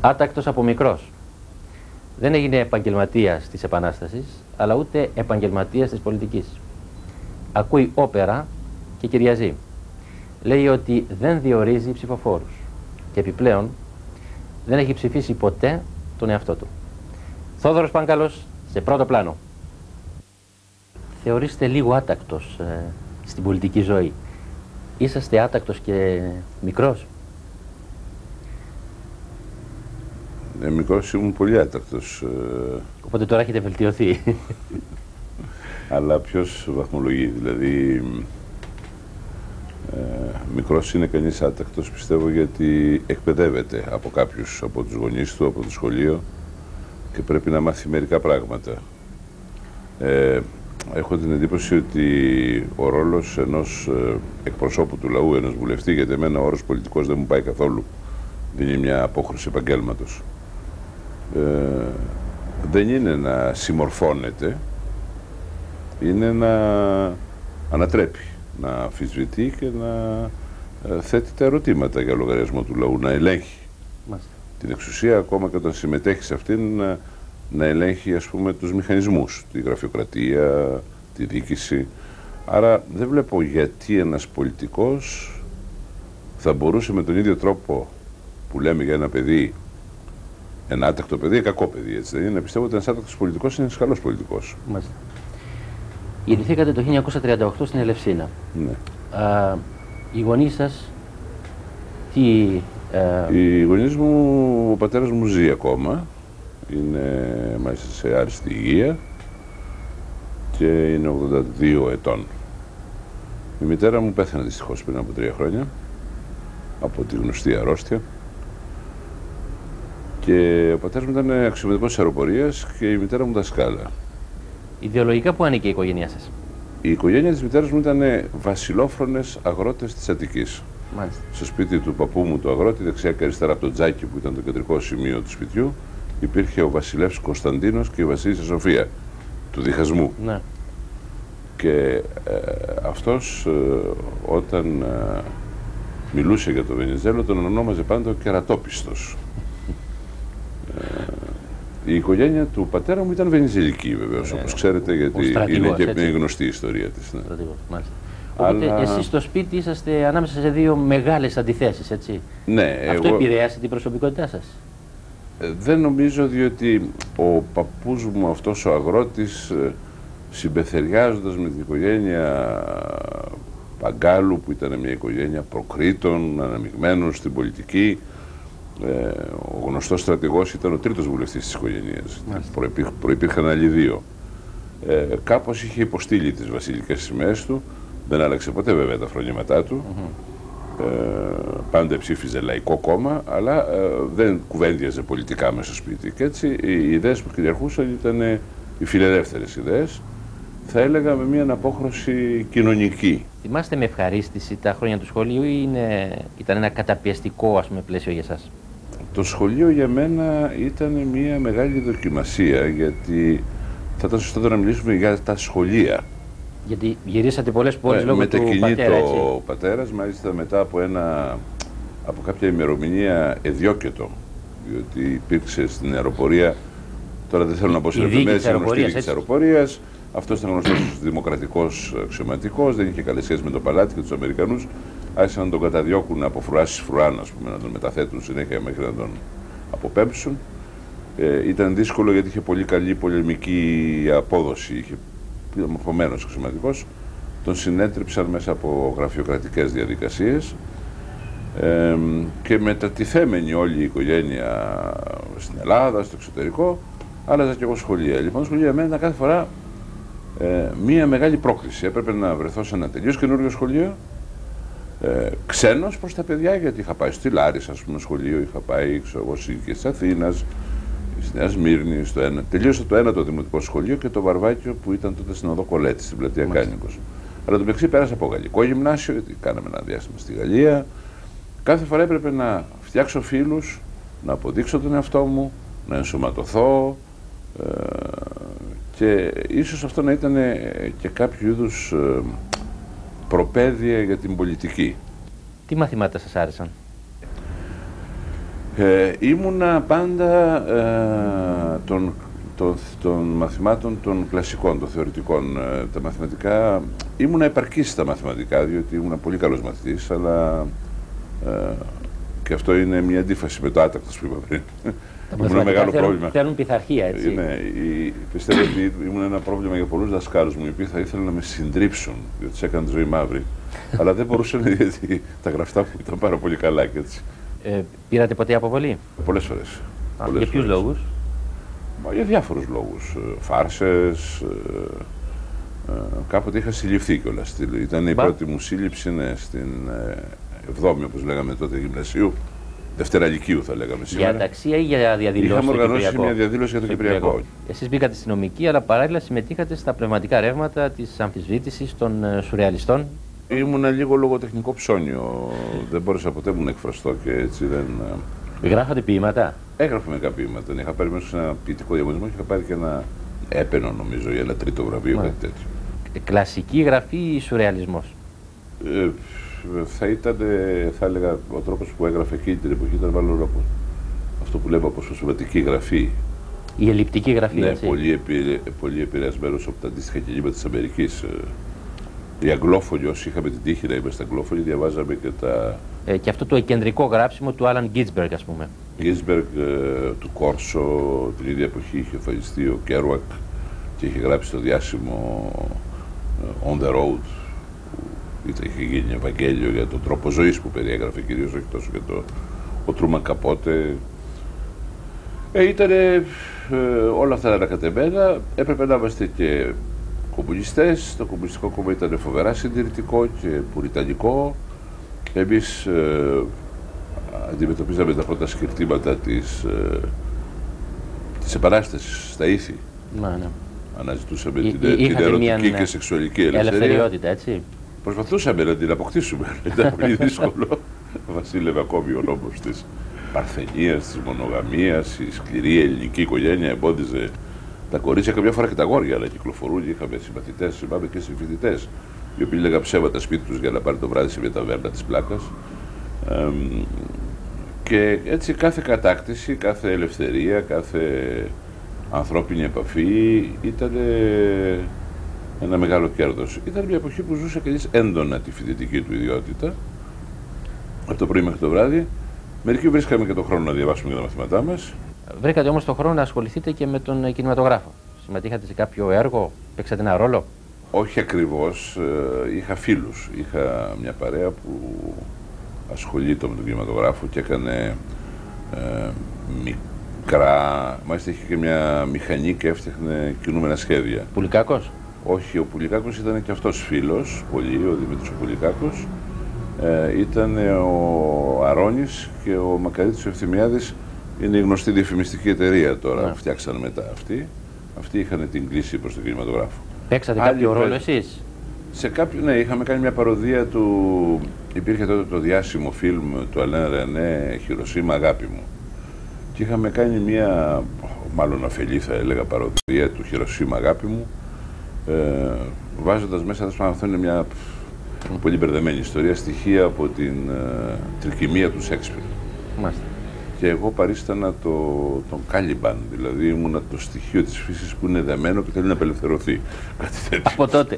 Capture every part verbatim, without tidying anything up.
Άτακτος από μικρός. Δεν έγινε επαγγελματίας της Επανάστασης, αλλά ούτε επαγγελματίας της πολιτικής. Ακούει όπερα και κυριαζεί. Λέει ότι δεν διορίζει ψηφοφόρους. Και επιπλέον δεν έχει ψηφίσει ποτέ τον εαυτό του. Θόδωρος Πάγκαλος, σε πρώτο πλάνο. Θεωρείστε λίγο άτακτος ε, στην πολιτική ζωή. Είσαστε άτακτος και μικρός. Ε, μικρός ήμουν πολύ άτακτος. Οπότε τώρα έχετε βελτιωθεί. Αλλά ποιος βαθμολογεί, δηλαδή ε, μικρός είναι κανείς άτακτος, πιστεύω, γιατί εκπαιδεύεται από κάποιους, από τους γονείς του, από το σχολείο και πρέπει να μάθει μερικά πράγματα. Ε, έχω την εντύπωση ότι ο ρόλος ενός ε, εκπροσώπου του λαού, ενός βουλευτή, γιατί εμένα ο όρος πολιτικός δεν μου πάει καθόλου, δεν είναι μια απόχρωση επαγγέλματος. Ε, δεν είναι να συμμορφώνεται, είναι να ανατρέπει, να αμφισβητεί και να ε, θέτει τα ερωτήματα για λογαριασμό του λαού, να ελέγχει Μάλιστα. την εξουσία, ακόμα και όταν συμμετέχει σε αυτήν, να, να ελέγχει, ας πούμε, τους μηχανισμούς, τη γραφειοκρατία, τη διοίκηση. Άρα δεν βλέπω γιατί ένας πολιτικός θα μπορούσε με τον ίδιο τρόπο που λέμε για ένα παιδί, ένα άτακτο παιδί, κακό παιδί, έτσι δεν είναι? Πιστεύω ότι ένας άτακτος πολιτικός είναι ένας καλός πολιτικός. Μάλιστα. Γεννηθήκατε το χίλια εννιακόσια τριάντα οκτώ στην Ελευσίνα. Ναι. Α, οι γονείς σας, τι... Α... Οι γονείς μου, ο πατέρας μου ζει ακόμα, είναι μάλιστα σε άριστη υγεία και είναι ογδόντα δύο ετών. Η μητέρα μου πέθανε δυστυχώς πριν από τρία χρόνια, από τη γνωστή αρρώστια. Και ο πατέρας μου ήταν αξιωματικός της αεροπορίας και η μητέρα μου δασκάλα. Ιδεολογικά πού ανήκε η οικογένειά σας? Η οικογένεια της μητέρας μου ήταν βασιλόφρονες αγρότες της Αττικής. Μάλιστα. Στο σπίτι του παππού μου, του αγρότη, δεξιά και αριστερά από το τζάκι που ήταν το κεντρικό σημείο του σπιτιού, υπήρχε ο βασιλεύς Κωνσταντίνος και η βασίλισσα Σοφία του διχασμού. Ναι. Και ε, αυτός ε, όταν ε, μιλούσε για τον Βενιζέλο τον ονόμαζε πάντα ο Κερατόπιστος. ε, η οικογένεια του πατέρα μου ήταν βενιζελική, βεβαίως, ε, όπως ξέρετε, γιατί είναι και μια γνωστή ιστορία της. Ναι. Μάλιστα. Οπότε αλλά... εσείς στο σπίτι είσαστε ανάμεσα σε δύο μεγάλες αντιθέσεις, έτσι. Ναι, αυτό εγώ... επηρέασε την προσωπικότητά σας? Ε, δεν νομίζω, διότι ο παππούς μου, αυτός ο αγρότης, συμπεθεριάζοντας με την οικογένεια Παγκάλου, που ήταν μια οικογένεια προκρίτων, αναμειγμένων στην πολιτική, ε, ο γνωστός στρατηγός ήταν ο τρίτος βουλευτής της οικογένειας. Προϋπήρ, προϋπήρχαν άλλοι δύο. Ε, κάπως είχε υποστείλει τις βασιλικές σημαίες του, δεν άλλαξε ποτέ βέβαια τα φρονήματά του. Mm-hmm. ε, πάντα ψήφιζε λαϊκό κόμμα, αλλά ε, δεν κουβέντιαζε πολιτικά μέσα στο σπίτι. Και έτσι οι ιδέες που κυριαρχούσαν ήταν οι φιλελεύθερες ιδέες, θα έλεγα με μια αναπόχρωση κοινωνική. Θυμάστε με ευχαρίστηση τα χρόνια του σχολείου ή είναι, ήταν ένα καταπιεστικό, ας πούμε, πλαίσιο για εσάς? Το σχολείο για μένα ήταν μια μεγάλη δοκιμασία, γιατί θα ήταν σωστότερο να μιλήσουμε για τα σχολεία. Γιατί γυρίσατε πολλές πόλεις ε, λόγω του πατέρα, έτσι. Μετακινεί το πατέρας, μάλιστα μετά από, ένα, από κάποια ημερομηνία εδιώκετο, διότι υπήρξε στην αεροπορία, τώρα δεν θέλω να πω σε λεπτομέρειες, είναι γνωστή της αεροπορίας. Αυτός ήταν γνωστός δημοκρατικός αξιωματικός, δεν είχε καλές σχέσεις με το παλάτι και τους Αμερικανούς. Άρχισαν να τον καταδιώκουν από φρουάσεις φρουάν, ας πούμε, να τον μεταθέτουν συνέχεια μέχρι να τον αποπέμψουν. Ε, ήταν δύσκολο γιατί είχε πολύ καλή πολεμική απόδοση, είχε μορφωμένος αξιωματικός. Τον συνέτριψαν μέσα από γραφειοκρατικές διαδικασίες ε, και μετατιθέμενη όλη η οικογένεια στην Ελλάδα, στο εξωτερικό, άλλαζα και εγώ σχολεία. Λοιπόν, σχολεία για μένα ήταν κάθε φορά ε, μία μεγάλη πρόκληση. Έπρεπε να βρεθώ σε ένα τελείως καινούριο σχολείο, ε, ξένος προς τα παιδιά, γιατί είχα πάει στη Λάρισα, ας πούμε, σχολείο, είχα πάει, ξέρω εγώ, και της Αθήνας, στη Νέα Σμύρνη, στο ένα. Τελείωσα το ένα το δημοτικό σχολείο και το Βαρβάκιο που ήταν τότε στην οδό Κολέτη, στην πλατεία Κάνικος. Αλλά το μεταξύ πέρασα από γαλλικό γυμνάσιο, γιατί κάναμε ένα διάστημα στη Γαλλία. Κάθε φορά έπρεπε να φτιάξω φίλους, να αποδείξω τον εαυτό μου, να ενσωματωθώ. Ε, και ίσως αυτό να ήταν και κάποιο είδους ε, προπαίδεια για την πολιτική. Τι μαθημάτια σας άρεσαν? Ε, ήμουνα πάντα ε, των, των, των μαθημάτων των κλασικών, των θεωρητικών. Ε, τα μαθηματικά, ήμουνα επαρκής στα μαθηματικά, διότι ήμουνα πολύ καλός μαθητής, αλλά ε, και αυτό είναι μια αντίφαση με το άτακτος που είπα πριν. Τα ήμουν ένα μεγάλο θέλουν, πρόβλημα. Θέλουν πειθαρχία, έτσι. Ναι, η, πιστεύω ότι ήμουν ένα πρόβλημα για πολλούς δασκάλους μου, οι οποίοι θα ήθελαν να με συντρίψουν, διότι τους έκανε τη ζωή μαύρη. Αλλά δεν μπορούσαν, γιατί τα γραφτά μου ήταν πάρα πολύ καλά και έτσι. Ε, πήρατε ποτέ αποβολή? Πολλές φορές. Α, πολλές για ποιους φορές. λόγους? Μα, για διάφορους λόγους. Φάρσες. Ε, ε, κάποτε είχα συλληφθεί κιόλας. Ήταν η Μπα. πρώτη μου σύλληψη, ναι, στην ε, εβδόμη, όπως λέγαμε τότε, γυμνασίου. Δευτέρα Λυκείου, θα λέγαμε σήμερα. Για ταξία ή για διαδήλωση? Είχαμε οργανώσει μια διαδήλωση για το Κυπριακό. Εσείς μπήκατε στη νομική, αλλά παράλληλα συμμετείχατε στα πνευματικά ρεύματα της αμφισβήτησης των σουρεαλιστών. Ήμουνα λίγο λογοτεχνικό ψώνιο. Δεν μπόρεσα ποτέ μου να εκφραστώ και έτσι δεν. Γράφατε ποίηματα? Έγραφα μερικά ποίηματα. Είχα πάρει μέσα σε ένα ποιητικό διαγωνισμό και είχα πάρει και ένα έπαινο, νομίζω, ή ένα τρίτο βραβείο, κάτι τέτοιο. Κλασική γραφή ή σουρεαλισμός? Ε, θα ήταν, θα έλεγα, ο τρόπος που έγραφε εκείνη την εποχή ήταν μάλλον αυτό που λέμε αποσπασματική γραφή. Η ελλειπτική γραφή, ναι, έτσι. πολύ, επι, πολύ επηρεασμένος από τα αντίστοιχα κινήματα της Αμερικής. Οι αγγλόφωνοι, όσοι είχαμε την τύχη να είμαστε αγγλόφωνοι, διαβάζαμε και τα. Ε, και αυτό το κεντρικό γράψιμο του Άλαν Γκίτσμπεργκ, ας πούμε. Γκίτσμπεργκ, ε, του Κόρσο, την ίδια εποχή είχε εμφανιστεί ο Κέρουακ και είχε γράψει το διάσημο uh, On the Road, που είχε γίνει Ευαγγέλιο για τον τρόπο ζωής που περιέγραφε κυρίως, όχι τόσο για το ο Τρούμαν Καπότε. Ε, ήτανε ε, όλα αυτά ανακατεμένα, έπρεπε να είμαστε και κομμουνιστές. Το Κομμουνιστικό Κόμμα ήταν φοβερά συντηρητικό και πουριτανικό. Εμείς ε, αντιμετωπίζαμε τα πρώτα σκυρτήματα της, ε, της Επανάστασης στα ήθη. Να, ναι. Αναζητούσαμε Εί, την, την ερωτική και σεξουαλική ελευθερία. Ελευθεριότητα, έτσι. Προσπαθούσαμε να την αποκτήσουμε. Ήταν πολύ δύσκολο. Βασίλευε ακόμη ο νόμος της παρθενίας, της μονογαμίας. Η σκληρή ελληνική οικογένεια εμπόδιζε τα κορίτσια, καμιά φορά και τα αγόρια, αλλά κυκλοφορούν. Είχαμε συμπαθητές, θυμάμαι και συμφοιτητές, οι οποίοι λέγαν ψέματα σπίτι τους για να πάρει το βράδυ σε μια ταβέρνα της πλάκας. Ε, και έτσι κάθε κατάκτηση, κάθε ελευθερία, κάθε ανθρώπινη επαφή ήταν ένα μεγάλο κέρδος. Ήταν μια εποχή που ζούσε κανείς έντονα τη φοιτητική του ιδιότητα, από το πρωί μέχρι το βράδυ. Μερικοί βρίσκαμε και τον χρόνο να διαβάσουμε για τα μαθήματά μας. Βρήκατε όμως τον χρόνο να ασχοληθείτε και με τον κινηματογράφο. Συμμετείχατε σε κάποιο έργο, παίξατε ένα ρόλο? Όχι ακριβώς. Είχα φίλους. Είχα μια παρέα που ασχολείται με τον κινηματογράφο και έκανε ε, μικρά. Μάλιστα είχε και μια μηχανή και έφτιαχνε κινούμενα σχέδια. Πουλικάκος? Όχι, ο Πουλικάκος ήταν και αυτός φίλος, πολύ, ο Δημήτρης ο Πουλικάκος. Ε, ήταν ο Αρώνης και ο Μακαρίτης ο Ευθυμιάδης. Είναι η γνωστή διαφημιστική εταιρεία τώρα, yeah. Φτιάξαν μετά αυτοί. Αυτοί είχαν την κλίση προς τον κινηματογράφο. Παίξατε κάποιο ρόλο εσείς? Σε κάποιο, ναι, είχαμε κάνει μια παροδία του. Υπήρχε τότε το διάσημο φιλμ του Αλέν Ρενέ, Χιροσίμα αγάπη μου. Και είχαμε κάνει μια, μάλλον αφελή θα έλεγα, παροδία του Χιροσίμα αγάπη μου, ε, βάζοντας μέσα, αυτό είναι μια mm. πολύ μπερδεμένη ιστορία, στοιχεία από την ε, τρικυμία του Σέξπιρ. Μάλιστα. Και εγώ παρίστανα το, τον Κάλιμπαν, δηλαδή ήμουνα το στοιχείο της φύσης που είναι δεμένο και θέλει να απελευθερωθεί. Κάτι τέτοιο. Από τότε.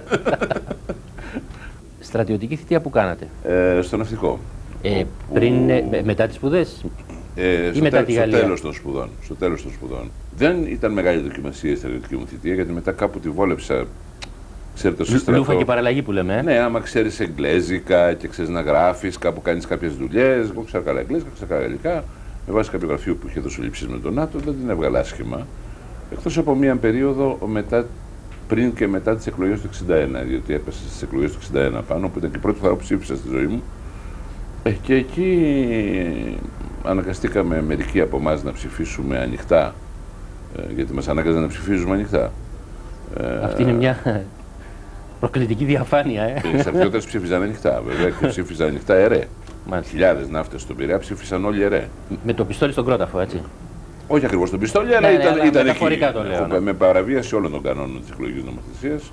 Στρατιωτική θητεία που κάνατε? Ε, στο ναυτικό. Ε, όπου... Πριν, ε, μετά τις σπουδές ε, ή στο μετά τέλ, τη στο Γαλλία? Τέλος των σπουδών, στο τέλος των σπουδών. Δεν ήταν μεγάλη δοκιμασία η στρατιωτική μου θητεία, γιατί μετά κάπου τη βόλεψα. Ξέρετε, στο στρατό. Λούφα και παραλλαγή που λέμε. Ε? Ναι, άμα ξέρεις εγγλέζικα και ξέρεις να γράφεις, κάπου κάνεις κάποιες δουλειές. Εγώ ξέρω καλά εγγλέζικα, ξέρω καλά γαλλικά. Με βάση κάποιο γραφείο που είχε δοσοληψίες με τον ΝΑΤΟ, δεν την έβγαλα άσχημα. Εκτός από μία περίοδο μετά, πριν και μετά τις εκλογές του εξήντα ένα, διότι έπεσε στις εκλογές του εξήντα ένα πάνω, που ήταν και η πρώτη φορά που ψήφισα στη ζωή μου. Ε, και εκεί αναγκαστήκαμε μερικοί από εμάς να ψηφίσουμε ανοιχτά, ε, γιατί μας ανάγκαζαν να ψηφίζουμε ανοιχτά. Αυτή είναι μια προκλητική διαφάνεια. Ε. Οι στρατιώτες ψήφιζαν ανοιχτά, βέβαια, και ψήφιζαν ανοιχτά ΕΡΕ. Χιλιάδες ναύτες στον Πειραιά ψήφισαν όλοι ΕΡΕ. Με το πιστόλι στον κρόταφο, έτσι? Όχι ακριβώς τον πιστόλι, αλλά ναι, ήταν, ναι, ήταν εκεί. Το λέω, ναι. Με παραβίαση όλων των κανόνων της εκλογικής νομοθεσίας.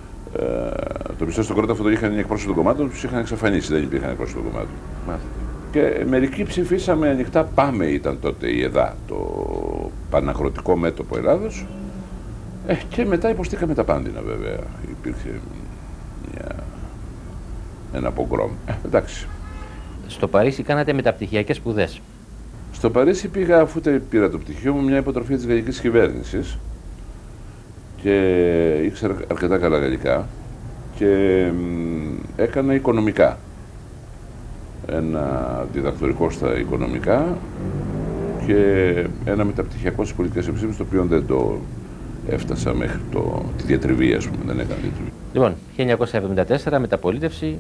Ε, το πιστόλι στον κρόταφο το είχαν οι εκπρόσωποι των κομμάτων, τους είχαν εξαφανίσει, δεν υπήρχαν εκπρόσωποι των κομμάτων. Και μερικοί ψηφίσαμε ανοιχτά Πάμε ήταν τότε η ΕΔΑ, το Παναγροτικό Μέτωπο Ελλάδος. Ε, και μετά υποστήκαμε τα πάντινα βέβαια. Υπήρχε μια, ένα πογκρόμ. Ε, εντάξει. Στο Παρίσι κάνατε μεταπτυχιακές σπουδές. Στο Παρίσι πήγα, αφού πήρα το πτυχίο μου, μια υποτροφία της γαλλικής κυβέρνησης και ήξερα αρκετά καλά γαλλικά και μ, έκανα οικονομικά. Ένα διδακτορικό στα οικονομικά και ένα μεταπτυχιακό στις πολιτικές επιστήμες, το οποίο δεν το έφτασα μέχρι το, τη διατριβή, ας πούμε, δεν έκανα διατριβή. Λοιπόν, χίλια εννιακόσια εβδομήντα τέσσερα μεταπολίτευση,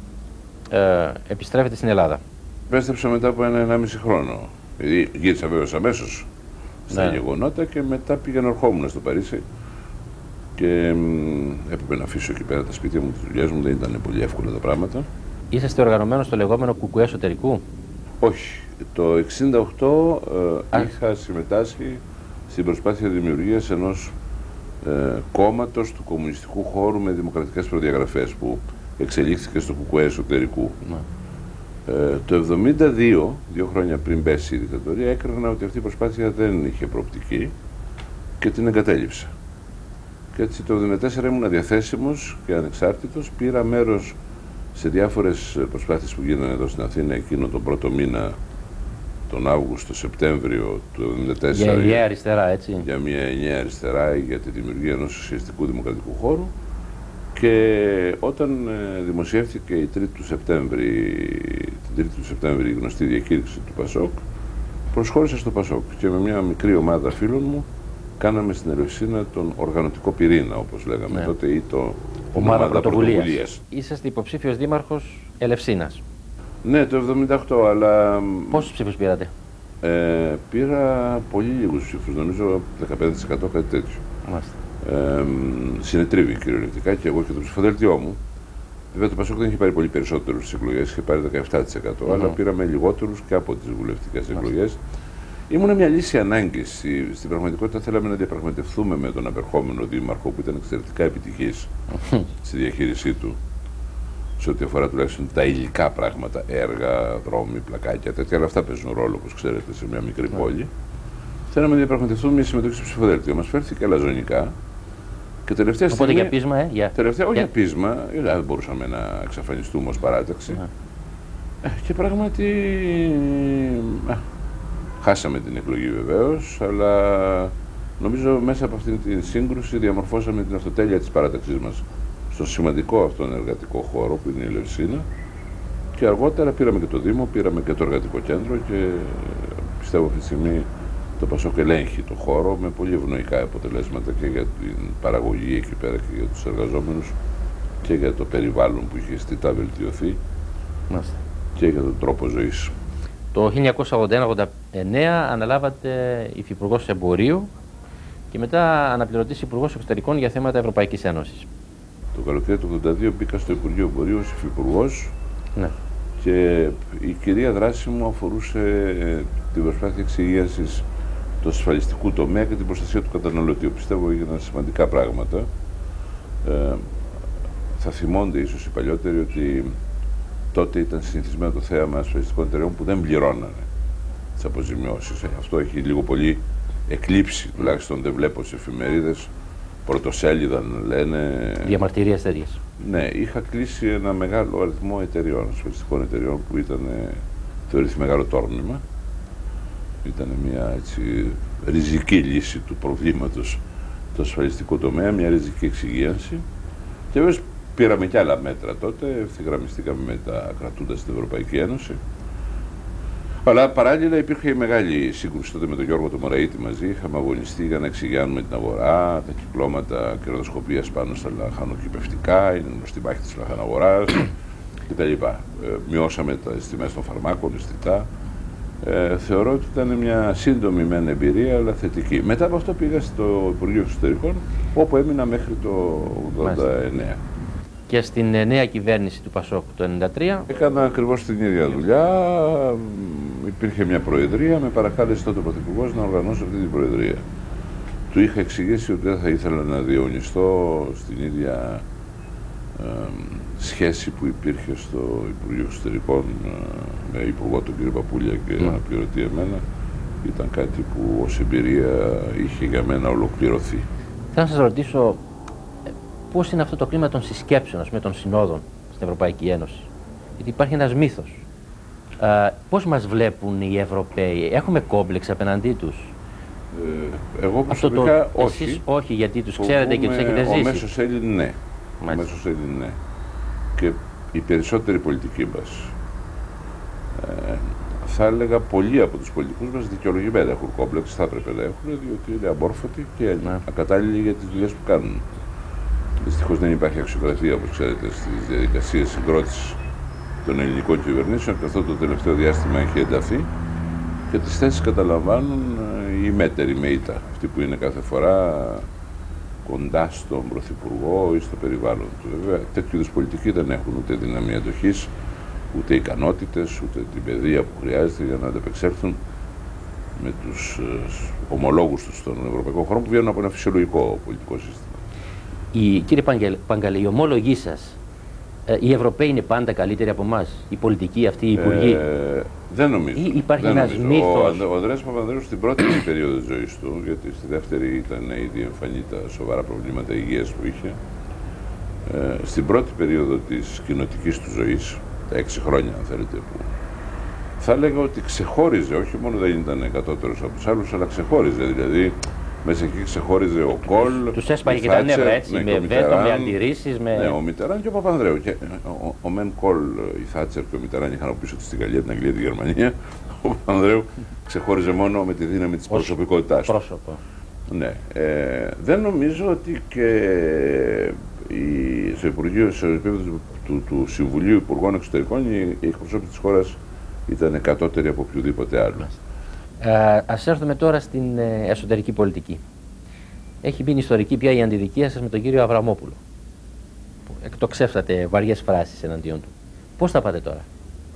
ε, επιστρέφεται στην Ελλάδα. Επέστρεψα μετά από ένα ενάμιση χρόνο. Δηλαδή γύρισα βέβαια αμέσως στα ναι. γεγονότα και μετά πήγαινα ερχόμουν στο Παρίσι και μ, έπρεπε να αφήσω εκεί πέρα τα σπίτια μου, τις δουλειές μου, δεν ήταν πολύ εύκολα τα πράγματα. Είσαστε οργανωμένος στο λεγόμενο κουκουέ εσωτερικού? Όχι. Το εξήντα οκτώ ε, είχα συμμετάσχει στην προσπάθεια δημιουργίας ενός ε, κόμματος του κομμουνιστικού χώρου με δημοκρατικές προδιαγραφές που εξελίχθηκε στο κουκουέ εσωτερικού. Ναι. Ε, το εβδομήντα δύο, δύο χρόνια πριν πέσει η δικτατορία, έκρινα ότι αυτή η προσπάθεια δεν είχε προοπτική και την εγκατέλειψα. Και έτσι το εβδομήντα τέσσερα ήμουν διαθέσιμος και ανεξάρτητος, πήρα μέρος σε διάφορες προσπάθειες που γίνανε εδώ στην Αθήνα εκείνο τον πρώτο μήνα, τον Αύγουστο-Σεπτέμβριο του εβδομήντα τέσσερα. Για ενιαία αριστερά, έτσι. Για μια ενιαία αριστερά για τη δημιουργία ενός ουσιαστικού δημοκρατικού χώρου. Και όταν ε, δημοσιεύτηκε η τρίτη του Σεπτέμβρη, την τρίτη του Σεπτέμβρη η γνωστή διακήρυξη του Πασόκ, προσχώρησα στο Πασόκ και με μια μικρή ομάδα φίλων μου κάναμε στην Ελευσίνα τον οργανωτικό πυρήνα, όπως λέγαμε ναι. τότε, ή το ομάδα πρωτοβουλίας. Είσαστε υποψήφιος δήμαρχος Ελευσίνας. Ναι, το εβδομήντα οκτώ, αλλά... Πόσους ψήφους πήρατε? Ε, πήρα πολύ λίγους ψήφους, νομίζω δεκαπέντε τοις εκατό, κάτι τέτοιο. Μάλιστα. Ε, συνετρίβει κυριολεκτικά και εγώ και το ψηφοδέλτιό μου. Βέβαια το Πασόκ δεν είχε πάρει πολύ περισσότερους στις εκλογές, είχε πάρει δεκαεπτά τοις εκατό, mm-hmm. αλλά πήραμε λιγότερους και από τις βουλευτικές εκλογές. Ήμουν μια λύση ανάγκης. Στην πραγματικότητα θέλαμε να διαπραγματευτούμε με τον απερχόμενο δήμαρχο που ήταν εξαιρετικά επιτυχής στη διαχείρισή του, σε ό,τι αφορά τουλάχιστον τα υλικά πράγματα, έργα, δρόμοι, πλακάκια, τέτοια, αλλά αυτά παίζουν ρόλο, όπως ξέρετε, σε μια μικρή πόλη. Θέλαμε να διαπραγματευτούμε μια συμμετοχή στο ψηφοδέλτιο. Μας φέρθηκε λαζονικά. Και τελευταία Οπότε στιγμή, για πείσμα, ε, για... τελευταία, όχι για... για πείσμα, δεν μπορούσαμε να εξαφανιστούμε ως παράταξη. Ε, και πράγματι ε, χάσαμε την εκλογή βεβαίως, αλλά νομίζω μέσα από αυτήν την σύγκρουση διαμορφώσαμε την αυτοτέλεια της παράταξής μας στο σημαντικό αυτόν εργατικό χώρο που είναι η Ελευσίνα. Και αργότερα πήραμε και το Δήμο, πήραμε και το εργατικό κέντρο και πιστεύω αυτή τη στιγμή το Πασόκ ελέγχει το χώρο με πολύ ευνοϊκά αποτελέσματα και για την παραγωγή εκεί πέρα και για τους εργαζόμενους και για το περιβάλλον που είχε αισθητά βελτιωθεί Μάλιστα. και για τον τρόπο ζωής. Το χίλια εννιακόσια ογδόντα ένα ογδόντα εννέα αναλάβατε υφυπουργός Εμπορίου και μετά αναπληρωτής υπουργός Εξωτερικών για θέματα Ευρωπαϊκής Ένωσης. Το καλοκαίρι του ογδόντα δύο μπήκα στο Υπουργείο Εμπορίου ως υφυπουργός ναι. και η κυρία δράση μου αφορούσε την προσπάθεια εξυγίανσης του ασφαλιστικού τομέα και την προστασία του καταναλωτή. Πιστεύω έγιναν σημαντικά πράγματα. Ε, θα θυμώνται ίσως οι παλιότεροι ότι τότε ήταν συνηθισμένο το θέαμα ασφαλιστικών εταιρεών που δεν πληρώνανε τις αποζημιώσεις. Ε, αυτό έχει λίγο πολύ εκλείψει, τουλάχιστον δεν βλέπω στις εφημερίδες. Πρωτοσέλιδα λένε. Διαμαρτυρίες τέτοιες. Ναι, είχα κλείσει ένα μεγάλο αριθμό εταιρεών, ασφαλιστικών εταιρεών που ήταν θεωρηθεί μεγάλο τόρνημα. Ήταν μια έτσι, ριζική λύση του προβλήματος του ασφαλιστικού τομέα, μια ριζική εξυγίανση. Και βέβαια πήραμε και άλλα μέτρα τότε, ευθυγραμμιστήκαμε με τα κρατούντα στην Ευρωπαϊκή Ένωση. Αλλά παράλληλα υπήρχε μεγάλη σύγκρουση τότε με τον Γιώργο τον Μωραήτη μαζί. Είχαμε αγωνιστεί για να εξηγιάνουμε την αγορά, τα κυκλώματα κερδοσκοπίας πάνω στα λαχανοκυπευτικά, είναι γνωστή μάχη της λαχαναγοράς κτλ. Ε, μειώσαμε τις τιμές των φαρμάκων αισθητά. Ε, θεωρώ ότι ήταν μια σύντομη μεν εμπειρία, αλλά θετική. Μετά από αυτό πήγα στο Υπουργείο Εξωτερικών, όπου έμεινα μέχρι το ογδόντα εννέα. Και στην νέα κυβέρνηση του Πασόκ το ενενήντα τρία. Έκανα ακριβώς την ίδια δουλειά. Υπήρχε μια προεδρία, με παρακάλεσε τότε ο Πρωθυπουργός να οργανώσω αυτή την προεδρία. Του είχα εξηγήσει ότι δεν θα ήθελα να διαιωνιστώ στην ίδια ε, σχέση που υπήρχε στο Υπουργείο Εξωτερικών ε, με υπουργό τον κύριο Παπούλια και mm. αναπληρωτή εμένα, ήταν κάτι που ως εμπειρία είχε για μένα ολοκληρωθεί. Θέλω να σας ρωτήσω πώς είναι αυτό το κλίμα των συσκέψεων, με των συνόδων στην Ευρωπαϊκή Ένωση. Γιατί υπάρχει ένας μύθος. Ε, πώς μας βλέπουν οι Ευρωπαίοι, έχουμε κόμπλεξ απέναντί τους? Ε, εγώ προσωπικά το, όχι. Εσείς όχι, γιατί τους ξέρετε και τους έχετε ζήσει. Ο μέσος Έλλην ναι. Ο μέσος Έλλην ναι. Και οι περισσότεροι πολιτικοί μας, ε, θα έλεγα πολλοί από τους πολιτικούς μας δικαιολογημένα έχουν κόμπλεξ, θα έπρεπε να έχουν, διότι είναι αμόρφωτοι και ναι. ακατάλληλοι για τις δουλειές που κάνουν. Δυστυχώς δεν υπάρχει αξιοκρατία, όπως ξέρετε, στις διαδικασίες συγκρότησης των ελληνικών κυβερνήσεων, και αυτό το τελευταίο διάστημα έχει ενταθεί και τις θέσεις καταλαμβάνουν οι μέτεροι με ήττα, αυτοί που είναι κάθε φορά κοντά στον Πρωθυπουργό ή στο περιβάλλον του. Βέβαια, τέτοιου είδους πολιτικοί δεν έχουν ούτε δύναμη αντοχής, ούτε ικανότητες, ούτε την παιδεία που χρειάζεται για να ανταπεξέλθουν με τους ομολόγους τους στον ευρωπαϊκό χώρο που βγαίνουν από ένα φυσιολογικό πολιτικό σύστημα. Η, κύριε Παγκαλέ, οι ομόλογοι σας, ε, οι Ευρωπαίοι είναι πάντα καλύτεροι από εμάς, οι πολιτικοί αυτοί, οι υπουργοί? Ε, δεν νομίζω. Ή υπάρχει δεν ένας νομίζω. μύθος? Ο, ο Ανδρέας Παπανδρέου στην πρώτη περίοδο της ζωής του, γιατί στη δεύτερη ήταν ήδη εμφανή τα σοβαρά προβλήματα υγείας που είχε, ε, στην πρώτη περίοδο της κοινοτικής του ζωής, τα έξι χρόνια αν θέλετε, που θα έλεγα ότι ξεχώριζε, όχι μόνο δεν ήταν κατώτερος από τους άλλους, αλλά ξεχώριζε, δηλαδή μέσα εκεί ξεχώριζε ο Κολ. Τους έσπαγε και τα νεύρα έτσι, ναι, με βέτο, με αντιρρήσεις. Με... Ναι, ο Μιτεράν και ο Παπανδρέου. Και ο, ο, ο Μεν Κολ, η Θάτσερ και ο Μιτεράν είχαν από πίσω της στην Γαλλία, την Αγγλία, τη Γερμανία. Ο Παπανδρέου ξεχώριζε μόνο με τη δύναμη της προσωπικότητάς του. Πρόσωπο. Ναι. Ε, δεν νομίζω ότι και η, στο Υπουργείο, στο επίπεδο του, του, του Συμβουλίου Υπουργών Εξωτερικών οι, οι εκπροσώποι της χώρας ήταν κατώτεροι από οποιοδήποτε άλλο. Ε, ας έρθουμε τώρα στην ε, εσωτερική πολιτική. Έχει μπει ιστορική πια η αντιδικία σας με τον κύριο Αβραμόπουλο. Εκτοξεύσατε βαριές φράσεις εναντίον του. Πώς θα πάτε τώρα?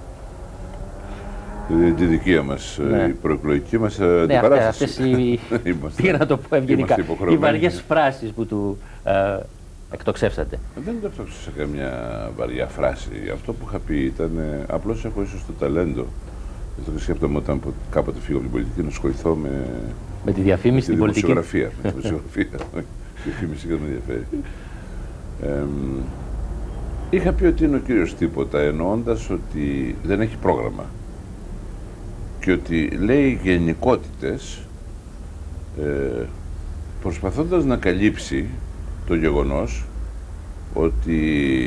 Η αντιδικία μας, ναι. η προεκλογική μας αντιπαράσταση. Ναι, αυτές οι, πήγα να το πω ευγενικά, οι βαριές φράσεις που του ε, εκτοξεύσατε. Δεν το εκτοξεύσα καμιά βαριά φράση. Αυτό που είχα πει ήταν, απλώς έχω ίσως το ταλέντο. Αυτό σκέφτομαι όταν κάποτε φύγω από την πολιτική να ασχοληθώ με, με τη διαφήμιση στην πολιτική. Με τη δημοσιογραφία. Η διαφήμιση δεν με ενδιαφέρει. Ε, είχα πει ότι είναι ο κύριος τίποτα, εννοώντας ότι δεν έχει πρόγραμμα και ότι λέει γενικότητες, ε, προσπαθώντας να καλύψει το γεγονός ότι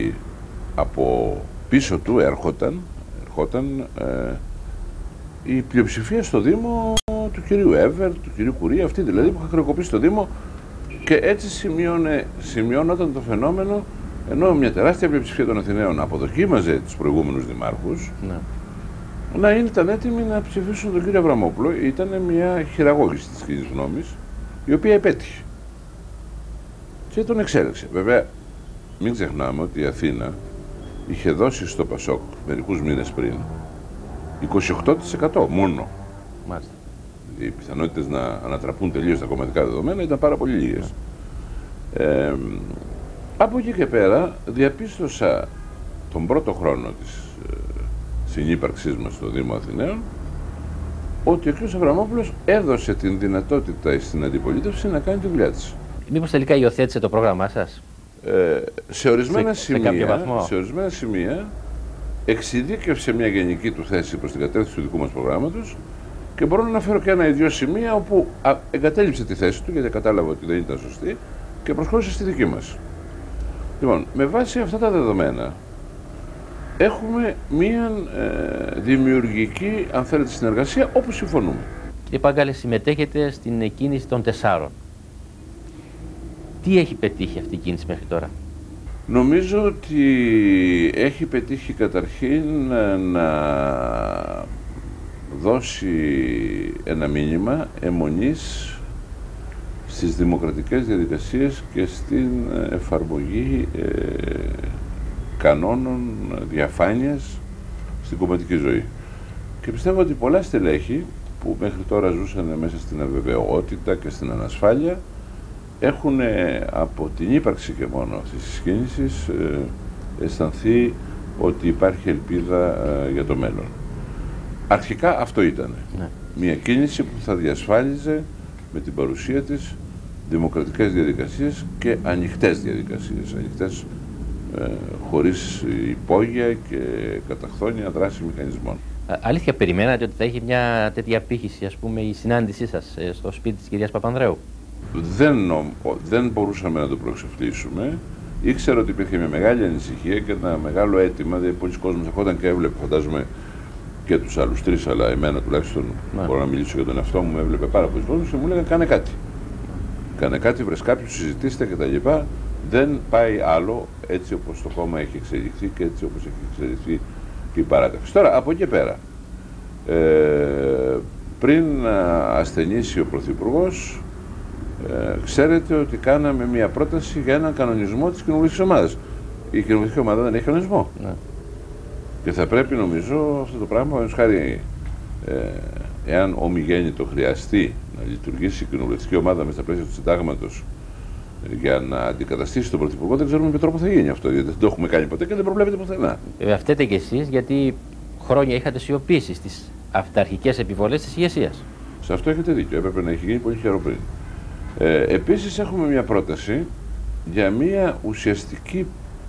από πίσω του έρχονταν, έρχονταν ε, η πλειοψηφία στο Δήμο του κυρίου Εύερ, του κυρίου Κουρία, αυτή δηλαδή που είχα χρεοκοπήσει το Δήμο, και έτσι σημειώνε, σημειώνονταν το φαινόμενο, ενώ μια τεράστια πλειοψηφία των Αθηναίων αποδοκίμαζε τους προηγούμενους δημάρχους, ναι. να ήταν έτοιμοι να ψηφίσουν τον κύριο Αβραμόπουλο. Ήταν μια χειραγώγηση της κοινής γνώμης, η οποία επέτυχε και τον εξέλεξε. Βέβαια, μην ξεχνάμε ότι η Αθήνα είχε δώσει στο Πασόκ μερικούς μήνες πριν είκοσι οκτώ τοις εκατό μόνο. Μάλιστα. Οι πιθανότητες να ανατραπούν τελείως τα κομματικά δεδομένα ήταν πάρα πολύ λίγες. Ε, από εκεί και πέρα διαπίστωσα τον πρώτο χρόνο της ε, συνύπαρξής μας στο Δήμο Αθηναίων ότι ο κ. Αβραμόπουλος έδωσε την δυνατότητα στην αντιπολίτευση να κάνει τη δουλειά της. Μήπως τελικά υιοθέτησε το πρόγραμμά σας? Ε, σε, ορισμένα σε, σημεία, σε, σε ορισμένα σημεία εξειδίκευσε μια γενική του θέση προς την κατεύθυνση του δικού μας προγράμματος και μπορώ να αναφέρω και ένα ή δύο σημεία όπου α, εγκατέλειψε τη θέση του γιατί κατάλαβε ότι δεν ήταν σωστή και προσχώρησε στη δική μας. Λοιπόν, με βάση αυτά τα δεδομένα έχουμε μια ε, δημιουργική, αν θέλετε, συνεργασία όπου συμφωνούμε. Κύριε Παγκαλέ, συμμετέχετε στην κίνηση των τεσσάρων. Τι έχει πετύχει αυτή η κίνηση μέχρι τώρα? Νομίζω ότι έχει πετύχει καταρχήν να δώσει ένα μήνυμα αιμονής στις δημοκρατικές διαδικασίες και στην εφαρμογή ε, κανόνων διαφάνειας στην κομματική ζωή. Και πιστεύω ότι πολλά στελέχη που μέχρι τώρα ζούσαν μέσα στην αβεβαιότητα και στην ανασφάλεια έχουν από την ύπαρξη και μόνο αυτής της κίνησης ε, αισθανθεί ότι υπάρχει ελπίδα ε, για το μέλλον. Αρχικά αυτό ήταν. Ναι. Μια κίνηση που θα διασφάλιζε με την παρουσία της δημοκρατικές διαδικασίες και ανοιχτές διαδικασίες. Ανοιχτές ε, χωρίς υπόγεια και καταχθόνια δράση μηχανισμών. Α, αλήθεια, περιμένατε ότι θα είχε μια τέτοια απήχηση, ας πούμε, η συνάντησή σας ε, στο σπίτι της κυρίας Παπανδρέου? Δεν, δεν μπορούσαμε να το προεξοφλήσουμε. Ήξερα ότι υπήρχε μια μεγάλη ανησυχία και ένα μεγάλο αίτημα. Δηλαδή, πολλοί κόσμοι ερχόταν και έβλεπε, φαντάζομαι, και τους άλλους τρεις, αλλά εμένα τουλάχιστον, ναι, μπορώ να μιλήσω για τον εαυτό μου, έβλεπε πάρα πολλοί κόσμοι και μου έλεγαν: κάνε κάτι. Κάνε κάτι, βρες κάποιους, συζητήστε κτλ. Δεν πάει άλλο έτσι όπως το κόμμα έχει εξελιχθεί και έτσι όπως έχει εξελιχθεί και η παράταξη. Τώρα, από εκεί πέρα, ε, πριν ασθενήσει ο Πρωθυπουργός, ε, ξέρετε ότι κάναμε μια πρόταση για έναν κανονισμό της κοινοβουλευτικής ομάδας. Η κοινοβουλευτική ομάδα δεν έχει κανονισμό. Ναι. Και θα πρέπει, νομίζω, αυτό το πράγμα, χάρη, ε, εάν ομιγέννητο χρειαστεί να λειτουργήσει η κοινοβουλευτική ομάδα μέσα στα πλαίσια του συντάγματος για να αντικαταστήσει τον Πρωθυπουργό, δεν ξέρουμε με ποιο τρόπο θα γίνει αυτό. Γιατί δεν το έχουμε κάνει ποτέ και δεν προβλέπεται πουθενά. Ε, φταίτε κι εσείς, γιατί χρόνια είχατε σιωπήσει στις αυταρχικές επιβολές της ηγεσίας. Σε αυτό έχετε δίκιο. Έπρεπε να έχει γίνει πολύ καιρό πριν. Ε, επίσης, έχουμε μια πρόταση για μια ουσιαστική.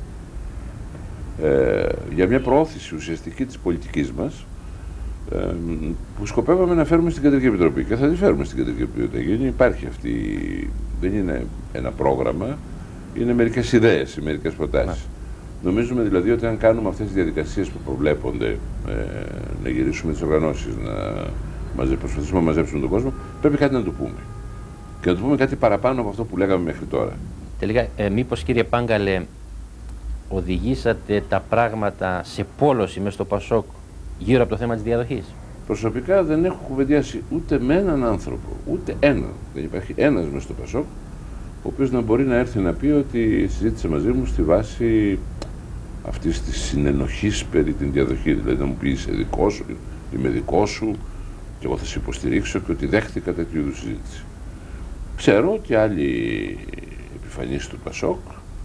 Ε, για μια προώθηση ουσιαστική της πολιτικής μας, ε, που σκοπεύαμε να φέρουμε στην Κεντρική Επιτροπή και θα τη φέρουμε στην Κεντρική Επιτροπή. Υπάρχει αυτή, δεν είναι ένα πρόγραμμα, είναι μερικές ιδέες, μερικές προτάσεις. Να. Νομίζουμε δηλαδή ότι αν κάνουμε αυτές τις διαδικασίες που προβλέπονται, ε, να γυρίσουμε τις οργανώσεις, να μαζε, προσπαθήσουμε να μαζέψουμε τον κόσμο, πρέπει κάτι να του πούμε. Και να του πούμε κάτι παραπάνω από αυτό που λέγαμε μέχρι τώρα. Τελικά, ε, μήπως, κύριε Πάγκαλε, οδηγήσατε τα πράγματα σε πόλωση μες στο Πασόκ γύρω από το θέμα της διαδοχής? Προσωπικά δεν έχω κουβεντιάσει ούτε με έναν άνθρωπο, ούτε έναν. Δεν υπάρχει ένας μες στο Πασόκ ο οποίος να μπορεί να έρθει να πει ότι συζήτησε μαζί μου στη βάση αυτής της συνενοχής περί την διαδοχή. Δηλαδή να μου πει: είσαι δικό σου, είμαι δικό σου και εγώ θα σε υποστηρίξω, και ότι δέχτηκα τέτοιου είδους συζήτηση. Ξέρω ότι άλλοι επιφανείς του Πασόκ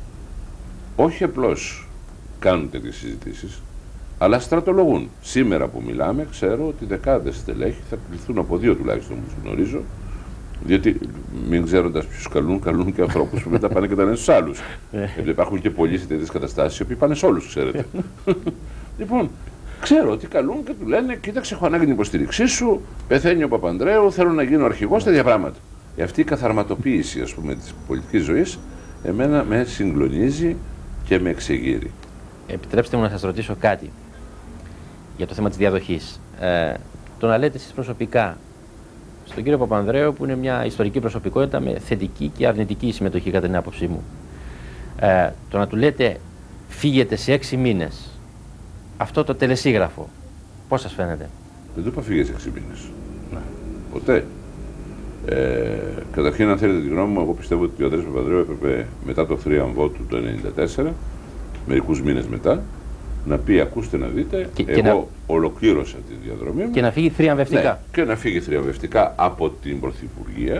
όχι απλώς κάνουν τέτοιες συζητήσεις, αλλά στρατολογούν. Σήμερα που μιλάμε, ξέρω ότι δεκάδες στελέχη θα κληθούν, από δύο τουλάχιστον που τους γνωρίζω, διότι μην ξέροντας ποιους καλούν, καλούν και ανθρώπους που μετά πάνε και τα λένε στους άλλους. Γιατί υπάρχουν και πολλοί σε τέτοιες καταστάσεις, οι οποίοι πάνε σε όλους, ξέρετε. Λοιπόν, ξέρω ότι καλούν και του λένε: κοίταξε, έχω ανάγκη την υποστήριξή σου, πεθαίνει ο Παπανδρέου, θέλω να γίνω αρχηγός, τέτοια πράγματα. Ε, αυτή η καθαρματοποίηση, ας πούμε, της πολιτικής ζωής, εμένα με συγκλονίζει και με εξεγείρει. Επιτρέψτε μου να σας ρωτήσω κάτι για το θέμα της διαδοχής. Ε, το να λέτε εσείς προσωπικά στον κύριο Παπανδρέου, που είναι μια ιστορική προσωπικότητα με θετική και αρνητική συμμετοχή κατά την άποψή μου, ε, το να του λέτε φύγετε σε έξι μήνες, αυτό το τελεσίγραφο, πώς σας φαίνεται? Δεν του είπα φύγε σε έξι μήνες. Ναι. Ποτέ. Ε, καταρχήν, αν θέλετε τη γνώμη μου, εγώ πιστεύω ότι ο Ανδρέας Παπανδρέου έπρεπε μετά το θρίαμβό του το ενενήντα τέσσερα, μερικούς μήνες μετά, να πει: ακούστε να δείτε, και, εγώ και να... ολοκλήρωσα τη διαδρομή μου. Και να φύγει θριαμβευτικά. Ναι, και να φύγει θριαμβευτικά από την Πρωθυπουργία,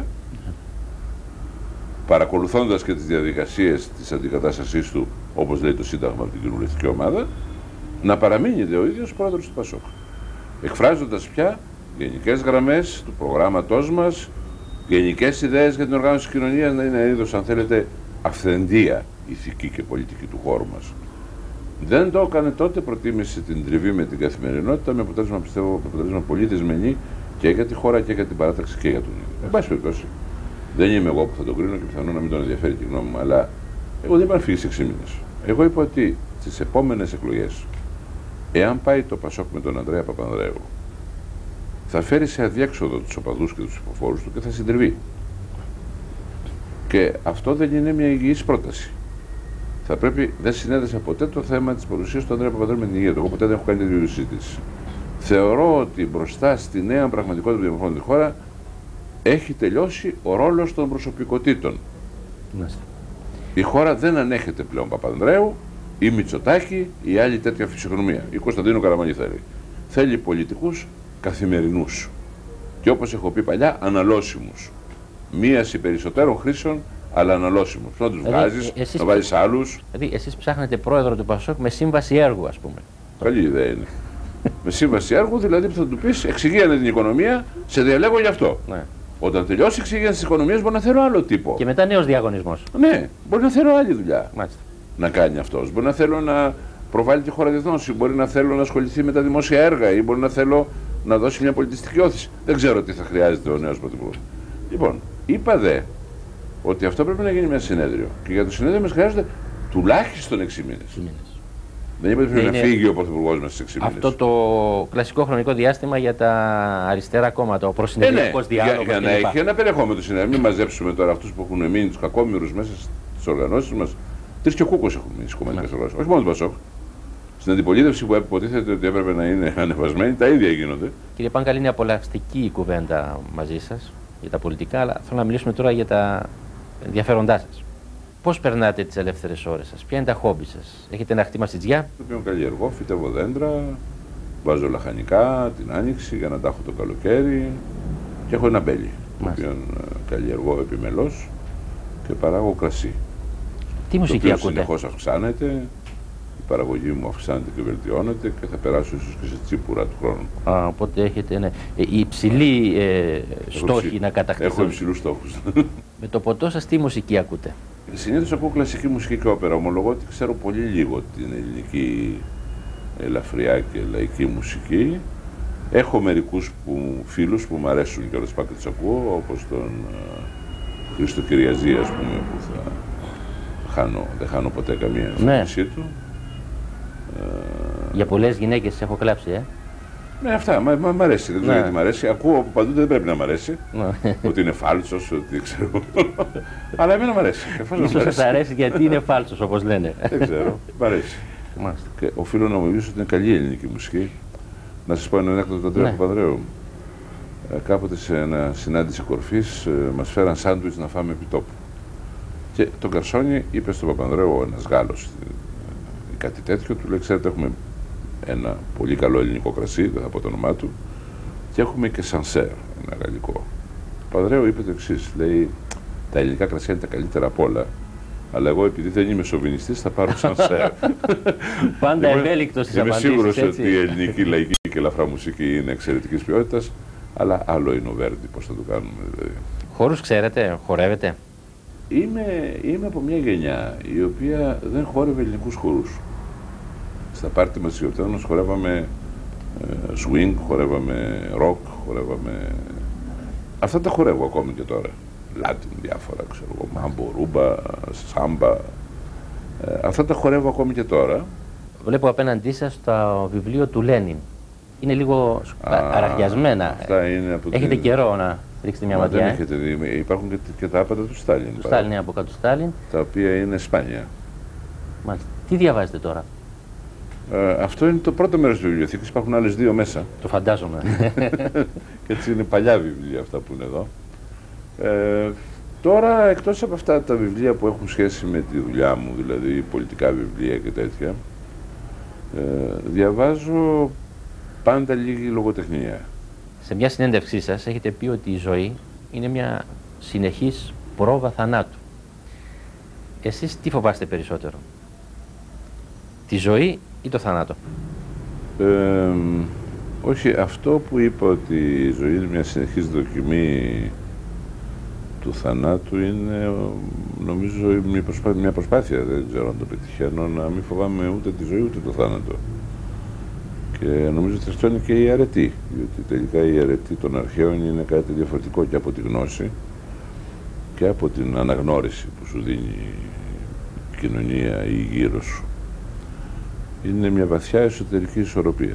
παρακολουθώντας και τις διαδικασίες της αντικατάστασής του, όπως λέει το Σύνταγμα, από την κοινοβουλευτική ομάδα, να παραμείνει ο ίδιος πρόεδρος του Πασόκ. Εκφράζοντας πια γενικές γραμμές του προγράμματός μας, γενικές ιδέες για την οργάνωση της κοινωνίας, να είναι είδος, αν θέλετε, αυθεντία ηθική και πολιτική του χώρου μας. Δεν το έκανε τότε, προτίμησε την τριβή με την καθημερινότητα, με αποτέλεσμα, πιστεύω, αποτέλεσμα πολύ δυσμενή και για τη χώρα και για την παράταξη και για τον ίδιο. Εν πάση περιπτώσει, δεν είμαι εγώ που θα τον κρίνω και πιθανόν να μην τον ενδιαφέρει τη γνώμη μου, αλλά εγώ δεν είπα να φύγει σε έξι μήνες. Εγώ είπα ότι στις επόμενες εκλογές, εάν πάει το Πασόκ με τον Ανδρέα Παπανδρέου, θα φέρει σε αδιέξοδο τους οπαδούς και τους υποφόρους του και θα συντριβεί. Και αυτό δεν είναι μια υγιής πρόταση. Θα πρέπει, δεν συνέδεσα ποτέ το θέμα της παρουσίας του Ανδρέα Παπανδρέου με την υγεία του. Εγώ ποτέ δεν έχω κάνει τέτοιου συζήτηση. Θεωρώ ότι μπροστά στη νέα πραγματικότητα που διαμορφώνει τη χώρα έχει τελειώσει ο ρόλος των προσωπικότητων. Μάλιστα. Η χώρα δεν ανέχεται πλέον Παπανδρέου ή Μητσοτάκη ή άλλη τέτοια φυσιογνωμία. Ή Κωνσταντίνο Καραμανλή θέλει. Θέλει πολιτικούς καθημερινούς. Και όπως έχω πει παλιά, αναλώσιμους. Μίας ή περισσότερων χρήσεων αλλά αναλώσιμους. Να τους δηλαδή, βγάζεις, εσείς, να βάζεις άλλους. Δηλαδή, εσείς ψάχνετε πρόεδρο του Πασόκ με σύμβαση έργου, ας πούμε. Καλή ιδέα είναι. Με σύμβαση έργου, δηλαδή που θα του πεις εξηγίανε την οικονομία, σε διαλέγω γι' αυτό. Ναι. Όταν τελειώσει η εξηγίανση της οικονομίας, μπορεί να θέλω άλλο τύπο. Και μετά νέος διαγωνισμός. Ναι, μπορεί να θέλω άλλη δουλειά. Μάλιστα. Να κάνει αυτός. Μπορεί να θέλω να προβάλλει τη χώρα διεθνώς, μπορεί να θέλω να ασχοληθεί με τα δημόσια έργα ή μπορεί να θέλω να δώσει μια πολιτιστική όθηση. Δεν ξέρω τι θα χρειάζεται ο νέος πρωθυπουργός. Λοιπόν, είπα δε ότι αυτό πρέπει να γίνει μια συνέδριο. Και για το συνέδριο μας χρειάζονται τουλάχιστον έξι μήνες. Δεν είπα ότι πρέπει να φύγει ο πρωθυπουργός μας στις έξι μήνες. Αυτό το κλασικό χρονικό διάστημα για τα αριστερά κόμματα, ο προσυνεδριακός ε, ναι. διάλογος. Για, για να έχει ένα περιεχόμενο το συνέδριο. Μην μαζέψουμε τώρα αυτούς που έχουν μείνει, τους κακόμοιρους μέσα στις οργανώσεις μας. Τρεις και ο Κούκος έχουν μείνει στις κομματικές οργανώσεις. Όχι μόνο το Πασόκ. Στην αντιπολίτευση που υποτίθεται ότι έπρεπε να είναι ανεβασμένη, τα ίδια γίνονται. Κύριε Πάγκαλη, είναι απολαυστική η κουβέντα μαζί σας για τα πολιτικά, αλλά θέλω να μιλήσουμε τώρα για τα ενδιαφέροντά σας. Πώς περνάτε τις ελεύθερες ώρες σας, ποια είναι τα χόμπι σας, έχετε ένα χτήμα σιτζιά? Είμαι καλλιεργώ, φυτεύω δέντρα, βάζω λαχανικά την άνοιξη για να τα έχω το καλοκαίρι και έχω ένα μπέλι, το οποίο καλλιεργώ επιμελώς και παράγω κρασί. Τι μουσική ακούτε? Συνεχώς αυξάνεται, η παραγωγή μου αυξάνεται και βελτιώνεται και θα περάσω ίσως και σε τσίπουρα του χρόνου. Α, οπότε έχετε ναι. ε, υψηλή ε, στόχη ψη... να κατακτηθούν. Έχω υψηλούς στόχους. Με το ποτό σας τι μουσική ακούτε? Συνήθως ακούω κλασική μουσική και όπερα. Ομολογώ ότι ξέρω πολύ λίγο την ελληνική ελαφριά και λαϊκή μουσική. Έχω μερικούς που, φίλους που μου αρέσουν και όλες πάω και τους ακούω, όπως τον uh, Χρήστο Κυριαζή, ας πούμε, που θα χάνω, δεν χάνω ποτέ καμία εμφάνισή ναι. του. Για πολλές γυναίκες έχω κλάψει, ε. Ναι, αυτά. Μ' μα, μ' αρέσει. Δεν ξέρω ναι. γιατί μ' αρέσει. Ακούω από παντού, δεν πρέπει να μ' αρέσει. Ναι. Ότι είναι φάλτσος, ότι ξέρω. Αλλά εμένα μ' αρέσει. Ίσως σας αρέσει γιατί είναι φάλτσος, όπως λένε. Δεν ξέρω. Μ' αρέσει. Μάλιστα. Και οφείλω να μου μιλήσω ότι είναι καλή ελληνική μουσική. Να σας πω ένα ανέκδοτο του Αντρέα Παπανδρέου. Ε, κάποτε σε ένα συνάντηση κορφής ε, μας φέραν σάντουιτς να φάμε επί τόπου. Και τον Καρσόνι είπε στον Παπανδρέου, ένας Γάλλος, ή κάτι τέτοιο, του λέει: ξέρετε, έχουμε ένα πολύ καλό ελληνικό κρασί, δεν θα πω το όνομά του, και έχουμε και Σανσέρ, ένα γαλλικό. Ο Παπανδρέου είπε το εξής: λέει, τα ελληνικά κρασιά είναι τα καλύτερα απ' όλα, αλλά εγώ επειδή δεν είμαι σοβινιστής θα πάρω Σανσέρ. Πάντα ευέλικτος στις απαντήσεις. Είμαι σίγουρος ότι η ελληνική λαϊκή και ελαφρά μουσική είναι εξαιρετικής ποιότητας, αλλά άλλο είναι ο Βέρντι, πώς θα το κάνουμε δηλαδή. Χορούς ξέρετε, χορεύετε? Είμαι, είμαι από μια γενιά η οποία δεν χόρευε ελληνικούς χορούς. Στα πάρτι μας μας χορεύαμε ε, swing, χορεύαμε rock, χορεύαμε... Αυτά τα χορεύω ακόμη και τώρα. Latin, διάφορα, ξέρω εγώ, μάμπο, ρούμπα, σάμπα. Ε, αυτά τα χορεύω ακόμη και τώρα. Βλέπω απέναντί σας το βιβλίο του Λένιν. Είναι λίγο αραγιασμένα. Αυτά είναι από έχετε την... καιρό να ρίξετε μια ματιά. Δεν έχετε δει. Υπάρχουν και, και τα άπατα του Στάλιν. Του Στάλιν, από κάτω του Στάλιν. Τα οποία είναι σπάνια. Μάλιστα. Τι διαβάζετε τώρα? Ε, αυτό είναι το πρώτο μέρος της βιβλιοθήκης, υπάρχουν άλλες δύο μέσα. Το φαντάζομαι. Και έτσι είναι παλιά βιβλία αυτά που είναι εδώ. Ε, τώρα, εκτός από αυτά τα βιβλία που έχουν σχέση με τη δουλειά μου, δηλαδή πολιτικά βιβλία και τέτοια, ε, διαβάζω πάντα λίγη λογοτεχνία. Σε μια συνέντευξή σας έχετε πει ότι η ζωή είναι μια συνεχής πρόβα θανάτου. Εσείς τι φοβάστε περισσότερο? Τη ζωή ή το θάνατο? Ε, όχι, αυτό που είπα ότι η ζωή είναι μια συνεχής δοκιμή του θανάτου είναι, νομίζω, μια προσπάθεια, μια προσπάθεια, δεν ξέρω αν το πετυχαίνω, να μην φοβάμαι ούτε τη ζωή ούτε το θάνατο. Και νομίζω ότι αυτό είναι και η αρετή, διότι τελικά η αρετή των αρχαίων είναι κάτι διαφορετικό και από τη γνώση και από την αναγνώριση που σου δίνει η κοινωνία ή γύρω σου. Είναι μια βαθιά εσωτερική ισορροπία.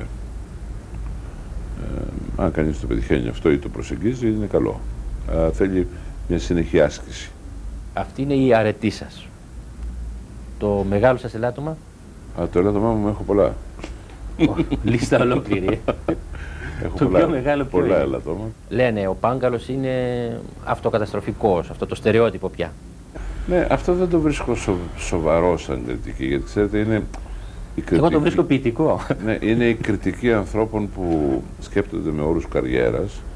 Ε, αν κανείς το πετυχαίνει αυτό ή το προσεγγίζει, είναι καλό. Ε, θέλει μια συνεχή άσκηση. Αυτή είναι η αρετή σας. Το μεγάλο σας ελάττωμα? Α, το ελάττωμά μου έχω πολλά. Λίστα ολόκληρη. Έχω το πολλά, πιο μεγάλο πολλά ποιο ελαττώμα. Κριτική. Λένε ο Πάγκαλος είναι αυτοκαταστροφικός, αυτό το στερεότυπο πια. Ναι, αυτό δεν το βρίσκω σο, σοβαρό σαν κριτική, γιατί ξέρετε είναι η κριτική... Εγώ το βρίσκω ποιητικό. Ναι, είναι η κριτική ανθρώπων που σκέπτονται με όρους καριέρας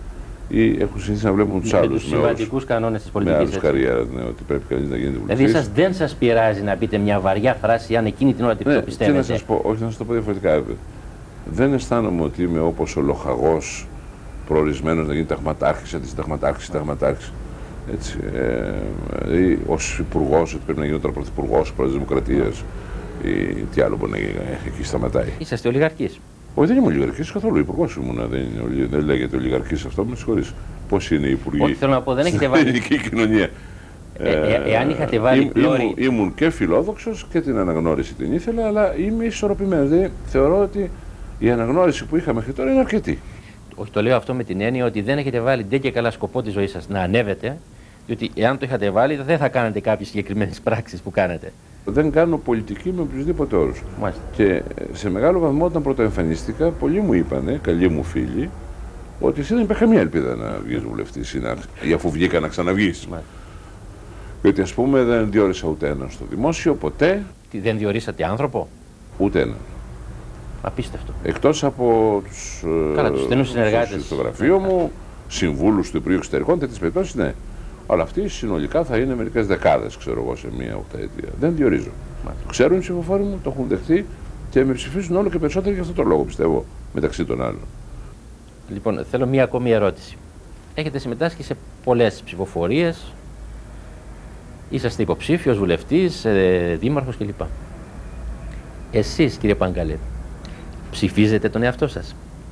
ή έχουν συνηθίσει να βλέπουν τους άλλους. Με τους συμβατικούς κανόνες της πολιτικής. Με άλλους καριέρας, ναι, ότι πρέπει κανείς να γίνεται βουλευτής. Δηλαδή, σας, δεν σας πειράζει να πείτε μια βαριά φράση, αν εκείνη την ώρα την ναι, πιστεύετε. Τι να σας πω, όχι να σας το πω διαφορετικά. Δεν αισθάνομαι ότι είμαι όπως ο λοχαγός προορισμένος να γίνει ταγματάρχης, αντισυνταγματάρχης, συνταγματάρχης. Έτσι, ε, δηλαδή, ως υπουργός, ότι πρέπει να γίνω τώρα πρωθυπουργός, πρόεδρος της Δημοκρατίας, ή τι άλλο μπορεί να γίνει, εκεί σταματάει. Είσαστε ολιγαρχής. Όχι, δεν είμαι ολιγαρχής καθόλου. Υπουργός ήμουνα. Δεν, δεν λέγεται ολιγαρχής αυτό, με συγχωρείς. Πώς είναι οι υπουργοί. Όχι, θέλω να πω, δεν έχετε βάλει. Στην ελληνική κοινωνία. Ε, ε, εάν είχατε βάλει Ήμ, πλώρη... ήμουν, ήμουν και φιλόδοξος και την αναγνώριση την ήθελα, αλλά είμαι ισορροπημένος. Δηλαδή, θεωρώ ότι η αναγνώριση που είχα μέχρι τώρα είναι αρκετή. Όχι, το λέω αυτό με την έννοια ότι δεν έχετε βάλει ντε και καλά σκοπό τη ζωή σας να ανέβετε, διότι εάν το είχατε βάλει δεν θα κάνετε κάποιες συγκεκριμένες πράξεις που κάνετε. Δεν κάνω πολιτική με οποιουσδήποτε όρους. Μάλιστα. Και σε μεγάλο βαθμό όταν πρωτοεμφανίστηκα, πολλοί μου είπανε, καλοί μου φίλοι, ότι εσύ δεν υπάρχει καμία ελπίδα να βγεις βουλευτής ή, να, ή αφού βγήκα να ξαναβγείς. Γιατί ας πούμε δεν διόρισα ούτε έναν στο δημόσιο, ποτέ. Τι, δεν διορίσατε άνθρωπο? Ούτε έναν. Απίστευτο. Εκτός από τους, Καλά, τους στενούς συνεργάτες στο γραφείο μου, συμβούλους του Υπουργείου Εξωτερικών, τέτοιες περιπτώσεις, ναι. Αλλά αυτοί συνολικά θα είναι μερικές δεκάδες, ξέρω εγώ, σε μία οκταετία. Δεν διορίζω. Το ξέρουν οι ψηφοφόροι μου, το έχουν δεχτεί και με ψηφίζουν όλο και περισσότερο για αυτόν τον λόγο, πιστεύω, μεταξύ των άλλων. Λοιπόν, θέλω μία ακόμη ερώτηση. Έχετε συμμετάσχει σε πολλές ψηφοφορίες, είσαστε υποψήφιος, βουλευτής, ε, δήμαρχος κλπ. Εσείς, κύριε Παγκαλέ, ψηφίζετε τον εαυτό σας?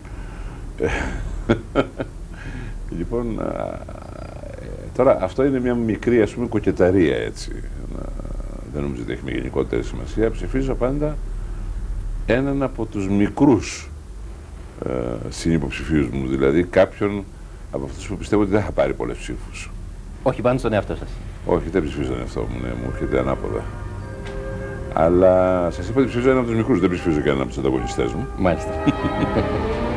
Λοιπόν, α, τώρα αυτό είναι μια μικρή, ας πούμε, κοκεταρία, έτσι. Δεν νομίζω ότι έχει μια γενικότερη σημασία. Ψηφίζω πάντα έναν από τους μικρούς ε, συνυποψηφίους μου, δηλαδή κάποιον από αυτούς που πιστεύω ότι δεν θα πάρει πολλές ψήφους. Όχι πάνω στον εαυτό σας? Όχι, δεν ψηφίζω τον εαυτό μου, ναι, μου έρχεται ανάποδα. Αλλά σας είπα ότι ψηφίζω έναν από τους μικρούς, δεν ψηφίζω και έναν από τους ανταγωνιστές μου. Μάλιστα.